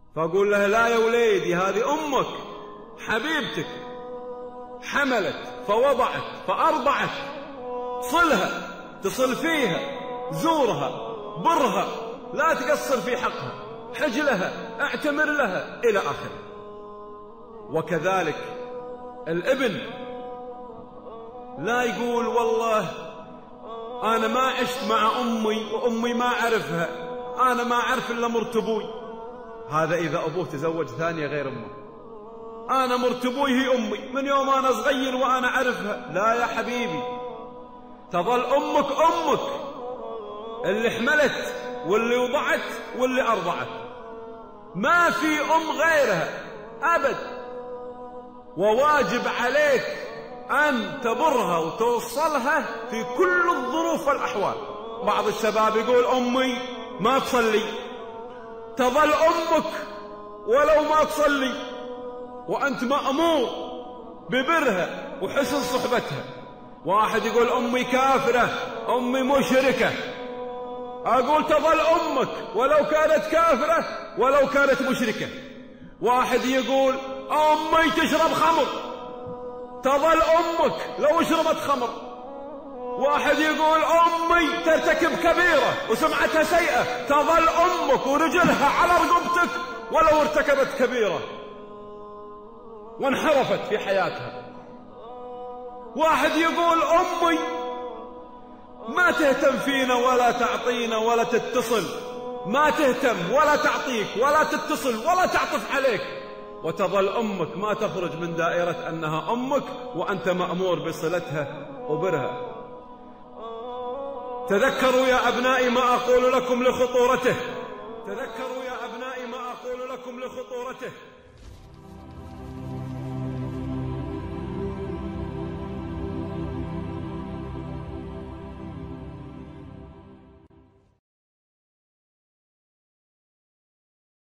فأقول له لا يا وليدي، هذه أمك حبيبتك، حملت فوضعت فأرضعت، صلها، تصل فيها، زورها، برها، لا تقصر في حقها، حج لها، اعتمر لها، إلى آخره. وكذلك الابن لا يقول والله أنا ما عشت مع أمي وأمي ما أعرفها، أنا ما أعرف إلا مرت أبوي. هذا إذا أبوه تزوج ثانية غير أمه. أنا مرت أبوي هي أمي من يوم أنا صغير وأنا أعرفها. لا يا حبيبي، تظل أمك أمك، اللي حملت واللي وضعت واللي أرضعت، ما في أم غيرها أبد. وواجب عليك أن تبرها وتوصلها في كل الظروف والأحوال. بعض الشباب يقول أمي ما تصلي، تظل أمك ولو ما تصلي، وأنت مأمور ببرها وحسن صحبتها. واحد يقول أمي كافرة، أمي مشركة، أقول تظل أمك ولو كانت كافرة ولو كانت مشركة. واحد يقول أمي تشرب خمر، تظل أمك لو شربت خمر. واحد يقول أمي ترتكب كبيرة وسمعتها سيئة، تظل أمك ورجلها على رقبتك ولو ارتكبت كبيرة وانحرفت في حياتها. واحد يقول أمي ما تهتم فينا ولا تعطينا ولا تتصل، ما تهتم ولا تعطيك ولا تتصل ولا تعطف عليك، وتظل أمك ما تخرج من دائرة أنها أمك وأنت مأمور بصلتها وبرها. تذكروا يا أبنائي ما أقول لكم لخطورته، تذكروا يا أبنائي ما أقول لكم لخطورته.